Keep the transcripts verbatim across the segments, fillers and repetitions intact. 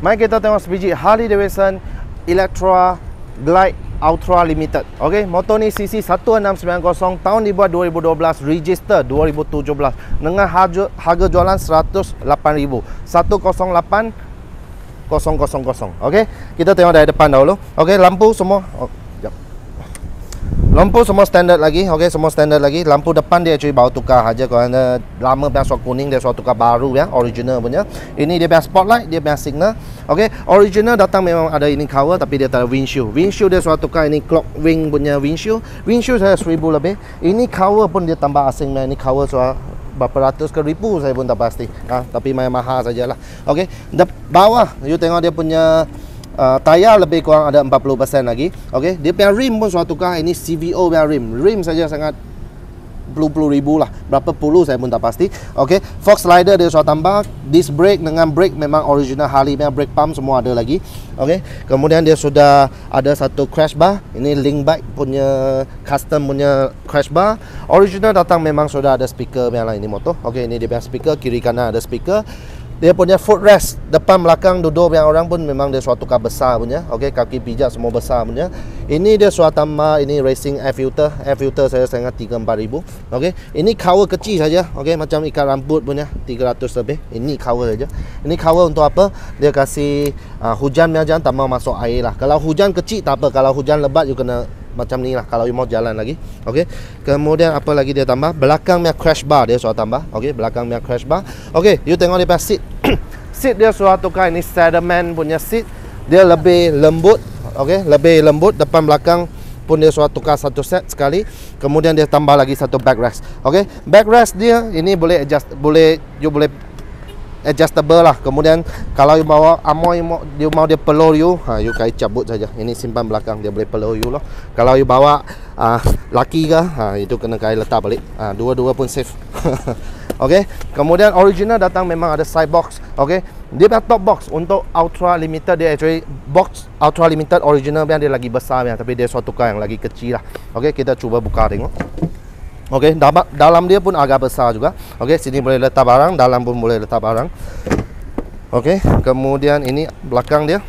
Mari kita tengok sebiji Harley Davidson Electra Glide Ultra Limited. Okey, motor ni C C satu enam sembilan kosong, tahun dibuat dua ribu dua belas, register dua ribu tujuh belas dengan harga, harga jualan seratus lapan ribu. satu kosong lapan kosong kosong kosong. Okey, kita tengok dari depan dahulu. Okey, lampu semua oh, jap. Lampu semua standard lagi. Okey, semua standard lagi. Lampu depan dia actually baru tukar aja. Kalau anda lama punya suara kuning, dia suara tukar baru ya, original punya. Ini dia punya spotlight, dia punya signal. Okey, original datang memang ada ini cover, tapi dia tak ada windshield. Windshield dia suara tukar, ini clock wing punya windshield. Windshield saya seribu lebih. Ini cover pun dia tambah asing. Ini cover suara berapa ratus ke ribu saya pun tak pasti. Ha, tapi main mahal sajalah. Okey, bawah you tengok dia punya Uh, tayar lebih kurang ada empat puluh peratus lagi. Okey, dia punya rim pun suatu tukar. Ini C V O punya rim. Rim saja sangat puluh-puluh ribu lah. Berapa puluh saya pun tak pasti. Okey, Fox slider dia suatu tambah. Disc brake dengan brake memang original Harley punya brake pump semua ada lagi. Okey, kemudian dia sudah ada satu crash bar. Ini link bike punya custom punya crash bar. Original datang memang sudah ada speaker punya lah ini motor. Okey, ini dia punya speaker, kiri kanan ada speaker. Dia punya footrest depan belakang duduk yang orang pun memang dia suatu tukar besar punya. Okey, kaki pijak semua besar punya. Ini dia suatu tambah, ini racing air filter. Air filter saya sangat tiga empat ribu. Okey, ini cover kecil saja. Okey, macam ikat rambut punya tiga ratus lebih. Ini cover saja. Ini cover untuk apa? Dia kasih uh, hujan punya jangan tambah masuk air lah. Kalau hujan kecil tak apa, kalau hujan lebat you kena macam ni lah kalau you mau jalan lagi. Okey, kemudian apa lagi dia tambah? Belakang punya crash bar dia sudah tambah. Okey, belakang punya crash bar. Okey, you tengok dia punya seat. Seat dia sudah tukar, ini Sediment punya seat. Dia lebih lembut. Okey, lebih lembut. Depan belakang pun dia sudah tukar satu set sekali. Kemudian dia tambah lagi satu backrest. Okey, backrest dia ini boleh adjust, boleh you boleh adjustable lah. Kemudian kalau you bawa amoy, you mau dia pelur you, ha, you kait cabut saja. Ini simpan belakang, dia boleh pelur you lah. Kalau you bawa uh, laki ke, ha, itu kena kait letak balik. Ha, dua-dua pun safe. Okey, kemudian original datang memang ada side box. Okey, dia punya top box untuk Ultra Limited, dia actually box Ultra Limited original dia lagi besar ya, tapi dia suatu tukar yang lagi kecil lah. Okey, kita cuba buka tengok. Okey, dalam dia pun agak besar juga. Okey, sini boleh letak barang, dalam pun boleh letak barang. Okey, kemudian ini belakang dia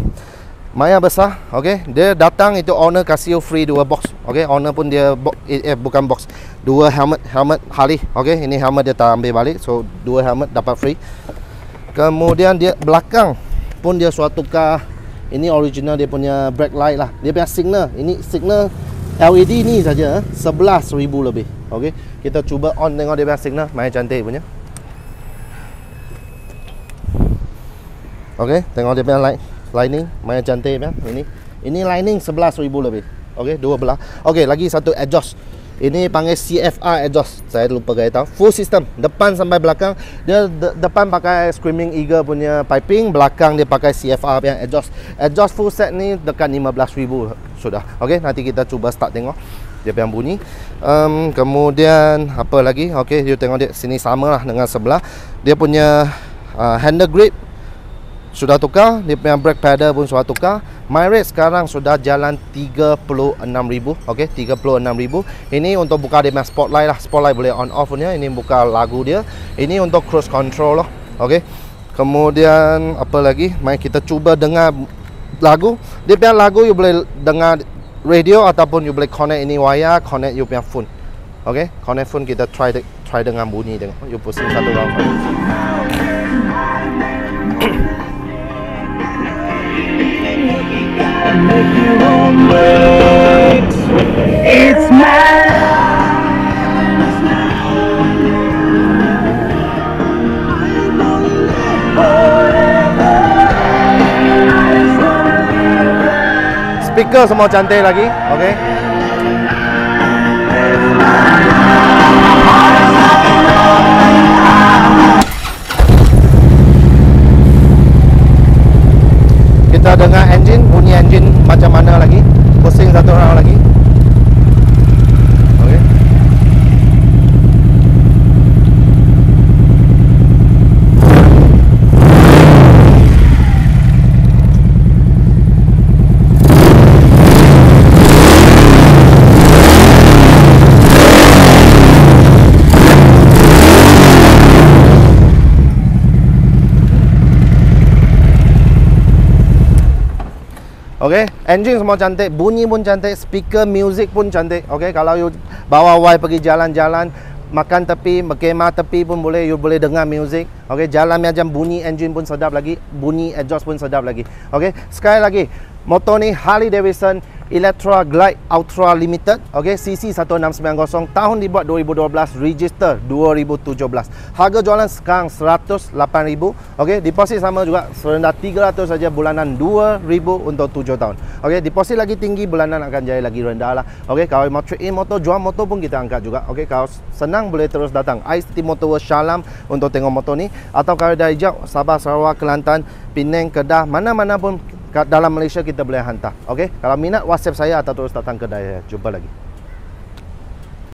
Maya besar. Okey, dia datang itu owner kasih free dua box. Okey, owner pun dia bo eh, bukan box, dua helmet helmet Harley. Okey, ini helmet dia tak ambil balik, so dua helmet dapat free. Kemudian dia belakang pun dia suatu tukar. Ini original dia punya brake light lah. Dia punya signal, ini signal L E D ni saja sebelas ribu lebih. Okey, kita cuba on tengok dia punya signal, main cantik punya. Okey, tengok dia punya light, lining, main cantik punya. Ini ini lining sebelas ribu lebih. Okey, dua belah. Okey, lagi satu exhaust. Ini panggil C F R exhaust. Saya lupa kata. Full system, depan sampai belakang. Dia de depan pakai Screaming Eagle punya piping, belakang dia pakai C F R punya exhaust. Exhaust full set ni dekat lima belas ribu sudah. Okey, nanti kita cuba start tengok dia punya bunyi. Um, kemudian apa lagi? Okey, you tengok dia sini sama lah dengan sebelah. Dia punya uh, handle grip sudah tukar, dia punya brake pedal pun sudah tukar. My rate sekarang sudah jalan tiga puluh enam ribu. Okey, tiga puluh enam ribu. Ini untuk buka dia punya spotlight lah. Spotlight boleh on off punya. Ini buka lagu dia. Ini untuk cruise control lah. Okey. Kemudian apa lagi? Mari kita cuba dengar lagu. Dia punya lagu you boleh dengar radio ataupun you boleh connect ini wire, connect you punya phone. Okey, connect phone, kita try try dengan bunyi tengok. You pusing satu round. Make your own words. It's mad. Speaker semua cantik lagi. Okey. Kita dengar engine, bunyi engine macam mana lagi. Pusing satu round lagi. Okey. Okey, engine semua cantik, bunyi pun cantik, speaker music pun cantik. Okey, kalau you bawa Y pergi jalan-jalan, makan tepi, berkemah tepi pun boleh, you boleh dengar music. Okey, jalan macam bunyi engine pun sedap lagi, bunyi exhaust pun sedap lagi. Okey, sekali lagi, motor ni Harley Davidson Electra Glide Ultra Limited. Okey, C C satu enam sembilan kosong, tahun dibuat dua ribu dua belas, register dua ribu tujuh belas. Harga jualan sekarang seratus lapan ribu. Okey, deposit sama juga serendah tiga ratus saja bulanan dua ribu untuk tujuh tahun. Okey, deposit lagi tinggi, bulanan akan jadi lagi rendah lah. Okey, kalau mau trade in motor, jual motor pun kita angkat juga. Okey, kalau senang boleh terus datang I C T Motor World Syalam untuk tengok motor ni, atau kalau dari jauh Sabah, Sarawak, Kelantan, Penang, Kedah, mana-mana pun dalam Malaysia kita boleh hantar. Okey, kalau minat WhatsApp saya atau terus datang kedai saya. Jumpa lagi.